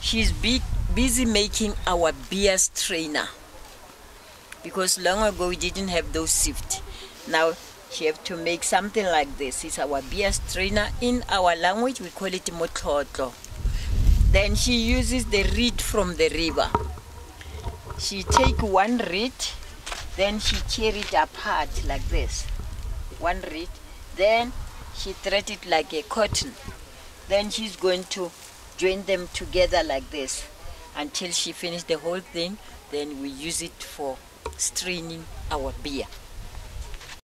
She's busy making our beer strainer, because long ago we didn't have those sieves. Now she have to make something like this. It's our beer strainer. In our language we call it motlotlo. Then she uses the reed from the river. She take one reed, then she tear it apart like this. One reed, then she thread it like a cotton. Then she's going to join them together like this until she finish the whole thing. Then we use it for straining our beer.